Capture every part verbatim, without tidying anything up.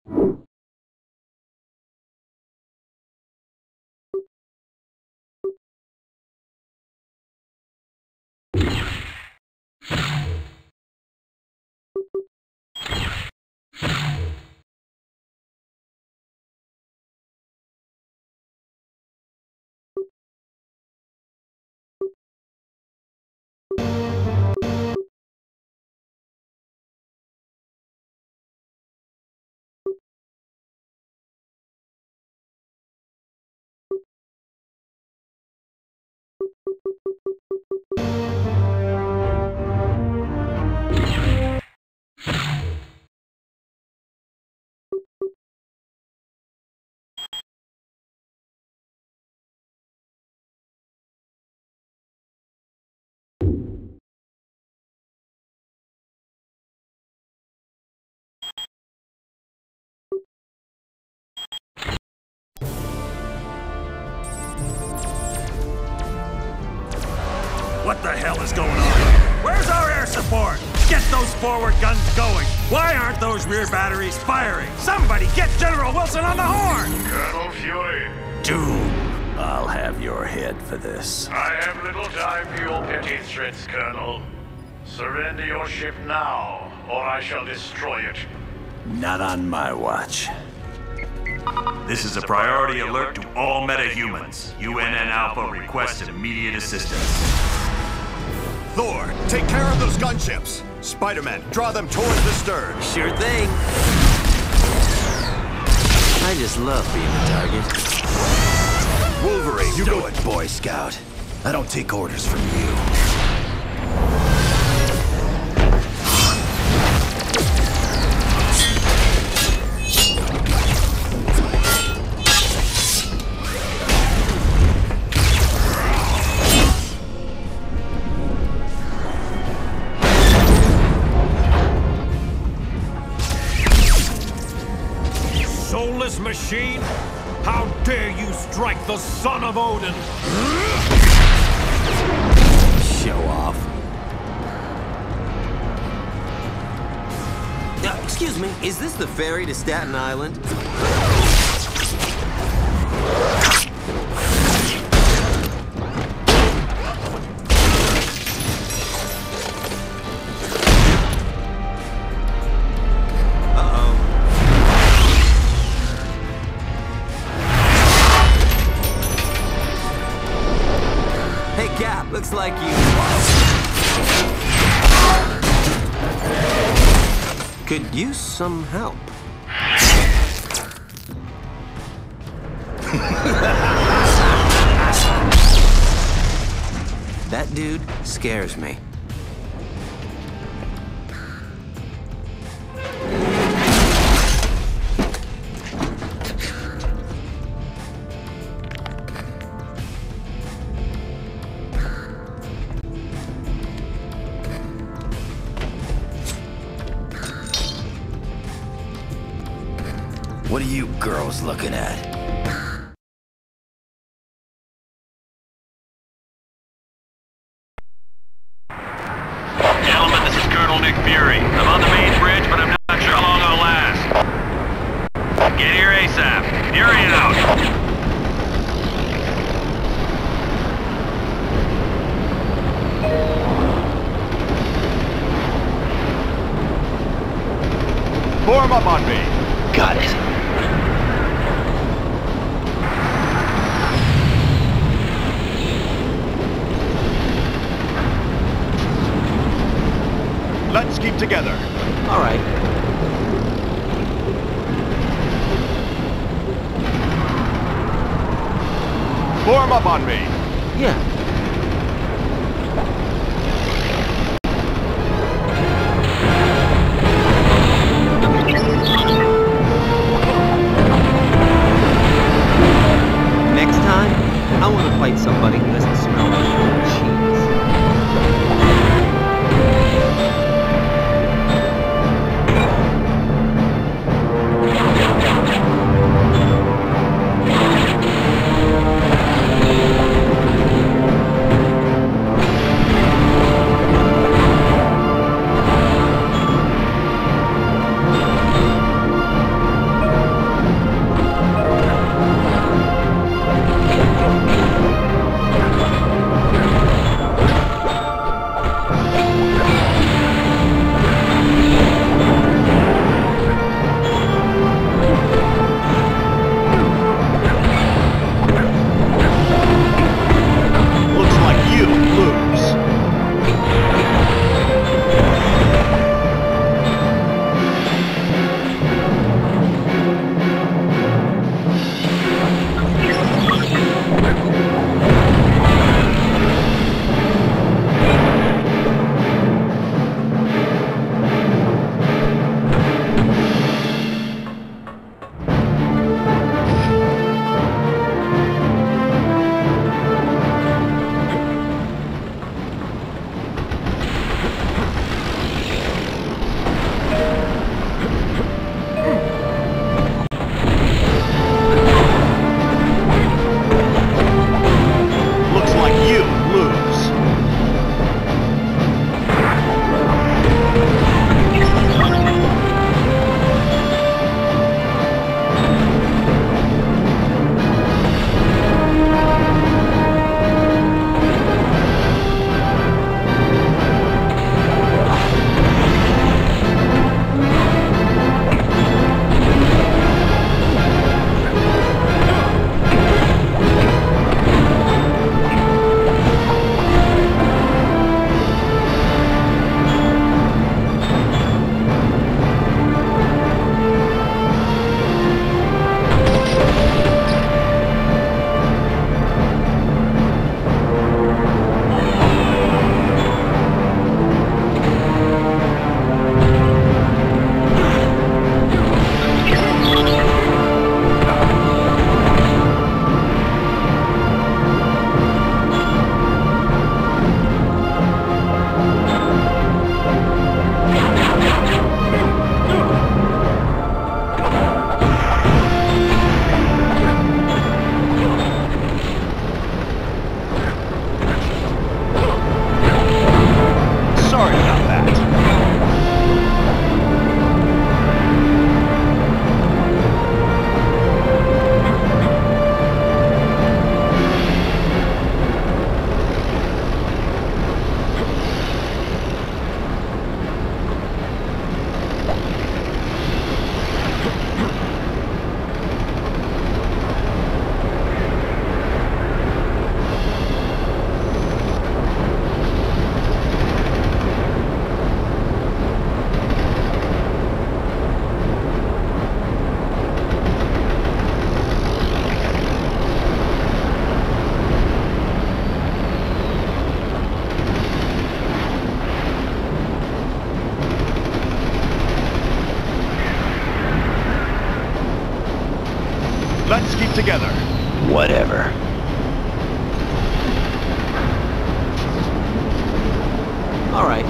What the hell is going on? Where's our air support? Get those forward guns going! Why aren't those rear batteries firing? Somebody get General Wilson on the horn! Colonel Fury. Doom, I'll have your head for this. I have little time for your petty threats, Colonel. Surrender your ship now, or I shall destroy it. Not on my watch. This is a priority alert to all metahumans. U N N Alpha requests immediate assistance. Thor, take care of those gunships. Spider-Man, draw them towards the stern. Sure thing. I just love being the target. Wolverine, You do do it. it, Boy Scout. I don't take orders from you. Soulless machine? How dare you strike the son of Odin? Show off. Uh, excuse me, is this the ferry to Staten Island? Looks like you could use some help. That dude scares me. What are you girls looking at? Gentlemen, this is Colonel Nick Fury. I'm on the main bridge, but I'm not sure how long I'll last. Get here ASAP. Fury out. Form up on me. Got it. Let's keep together. All right. Form up on me. Yeah. Next time, I want to fight somebody who doesn't smell like cheese. together. Whatever. All right.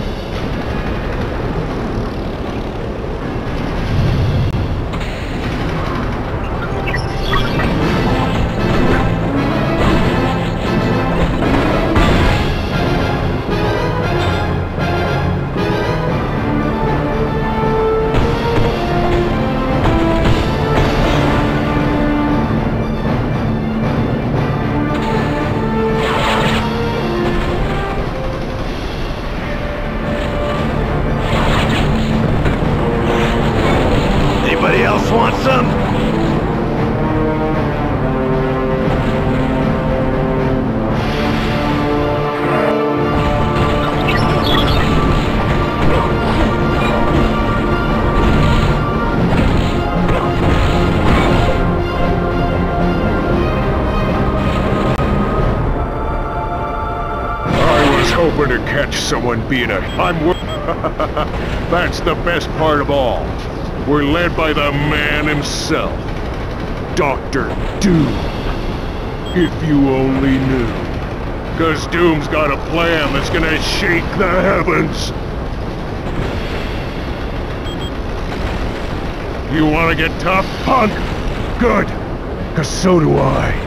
Anybody else want some? I was hoping to catch someone being a... I'm... wor- That's the best part of all. We're led by the man himself. Doctor Doom. If you only knew. Cause Doom's got a plan that's gonna shake the heavens. You wanna get tough, punk? Good. Cause so do I.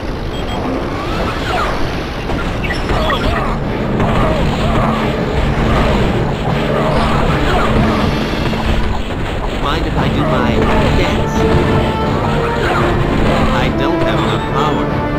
Mind if I do my dance? I don't have enough power.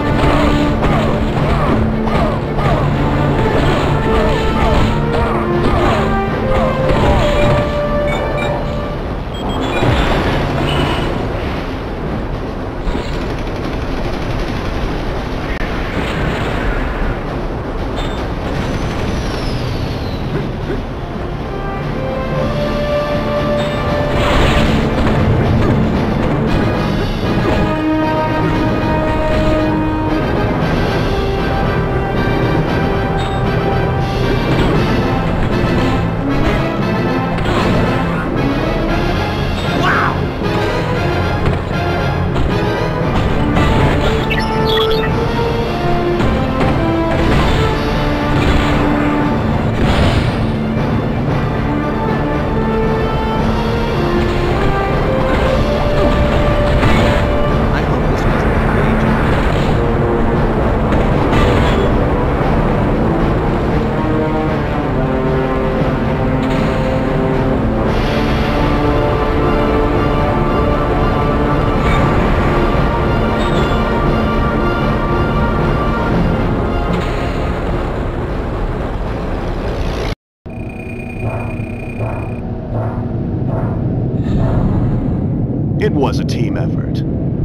It was a team effort.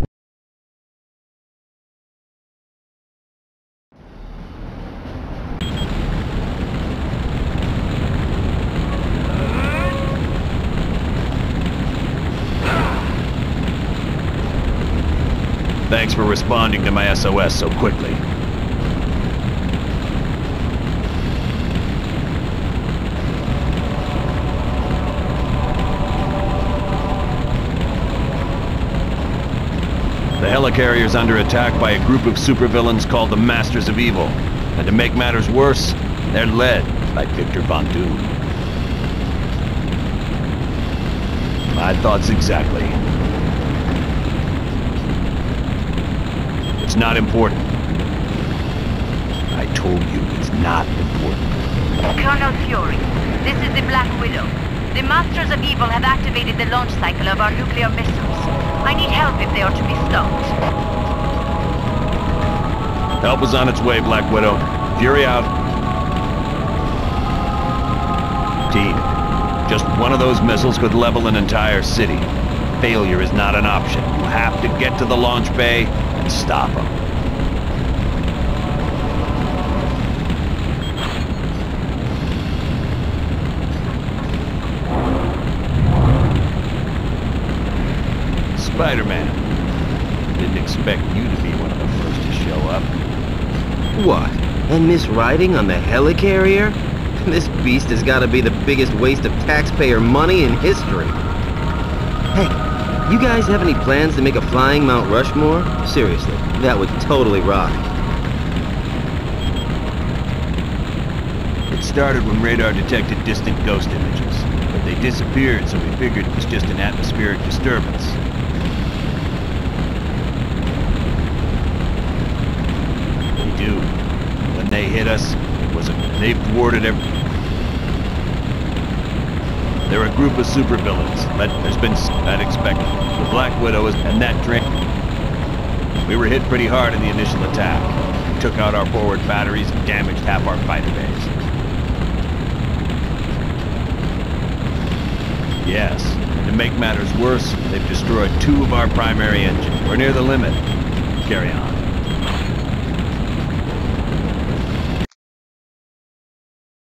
Thanks for responding to my S O S so quickly. The helicarrier's under attack by a group of supervillains called the Masters of Evil. And to make matters worse, they're led by Victor Von Doom. My thoughts exactly. It's not important. I told you it's not important. Colonel Fury, this is the Black Widow. The Masters of Evil have activated the launch cycle of our nuclear missiles. I need help if they are to be stopped. Help is on its way, Black Widow. Fury out. Team, just one of those missiles could level an entire city. Failure is not an option. You have to get to the launch bay and stop them. Spider-Man. Didn't expect you to be one of the first to show up. What? And Miss Riding on the helicarrier? This beast has got to be the biggest waste of taxpayer money in history. Hey, You guys have any plans to make a flying Mount Rushmore? Seriously, that would totally rock. It started when radar detected distant ghost images, but they disappeared, so we figured it was just an atmospheric disturbance. We do. When they hit us, it was a... They've thwarted every... They're a group of supervillains. That has been unexpected. The Black Widow is, and that drain. We were hit pretty hard in the initial attack. We took out our forward batteries and damaged half our fighter bays. Yes, and to make matters worse, they've destroyed two of our primary engines. We're near the limit. Carry on.